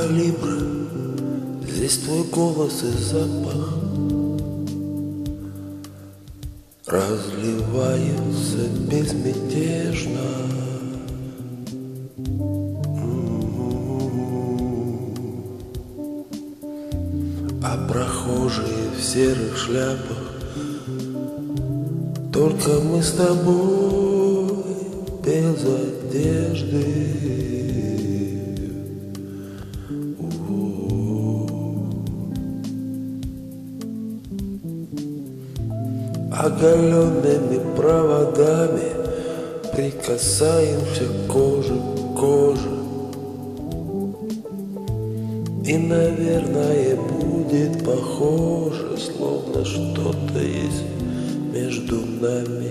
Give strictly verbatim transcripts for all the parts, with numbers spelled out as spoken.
Либра, здесь твой голос и запах разливаются безмятежно. А прохожие в серых шляпах, только мы с тобой без одежды. Оголенными проводами прикасаемся кожи к коже. И, наверное, будет похоже, словно что-то есть между нами.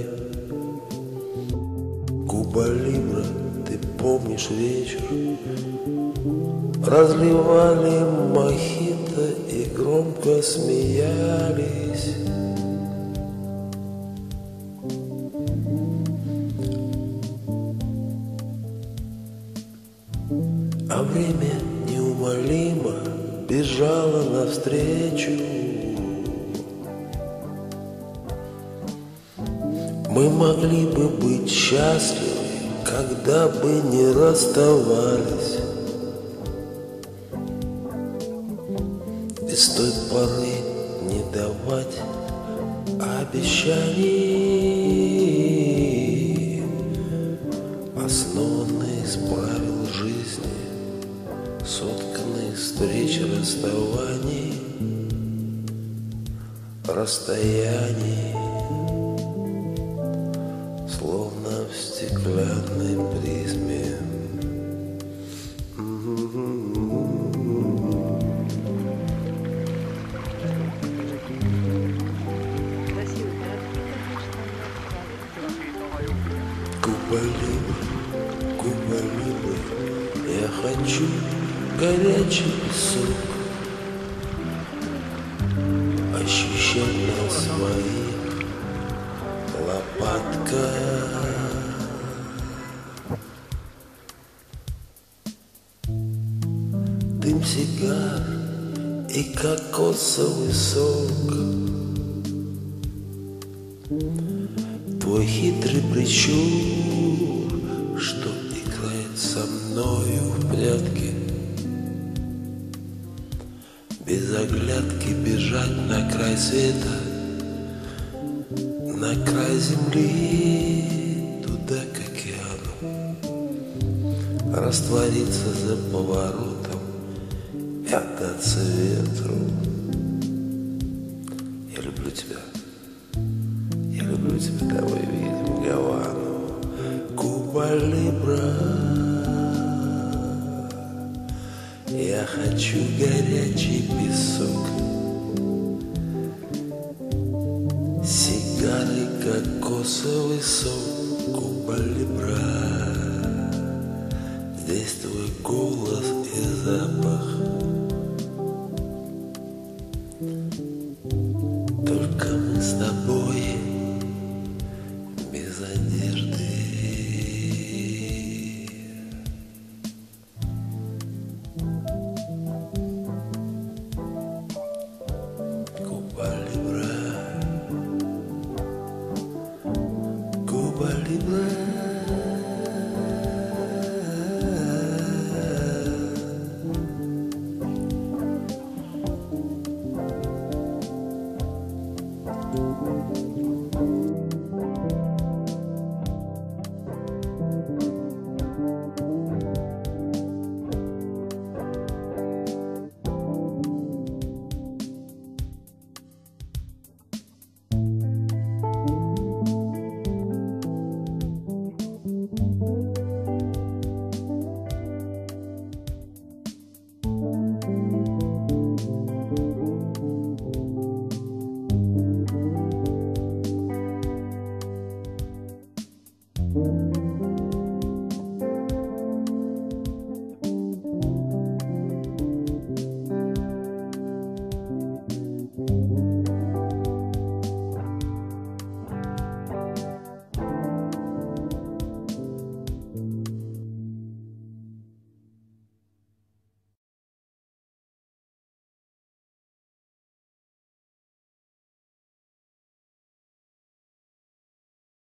Куба Либра, ты помнишь вечер? Разливали мохито и громко смеялись. А время неумолимо бежало навстречу. Мы могли бы быть счастливы, когда бы не расставались. И с той поры не давать обещаний, основанные из правил жизни, сотканные встреч и расставаний, расстояний, словно в стеклянной призме. Куба Либра, Куба Либра, я хочу горячий песок, ощущать на своих лопатках. Дым сигар и кокосовый сок, твой хитрый прищур, что играет со мною в прятки. Без оглядки бежать на край света, на край земли, туда к океану, раствориться за поворотом и отдаться ветру. Я люблю тебя, я люблю тебя, давай видим Гавану. Куба Либра, я хочу горячий песок, сигары, кокосовый сок. Куба Либра, здесь твой голос и запах, только мы с тобой без одежды. Куба Либра, Куба Либра. Thank you.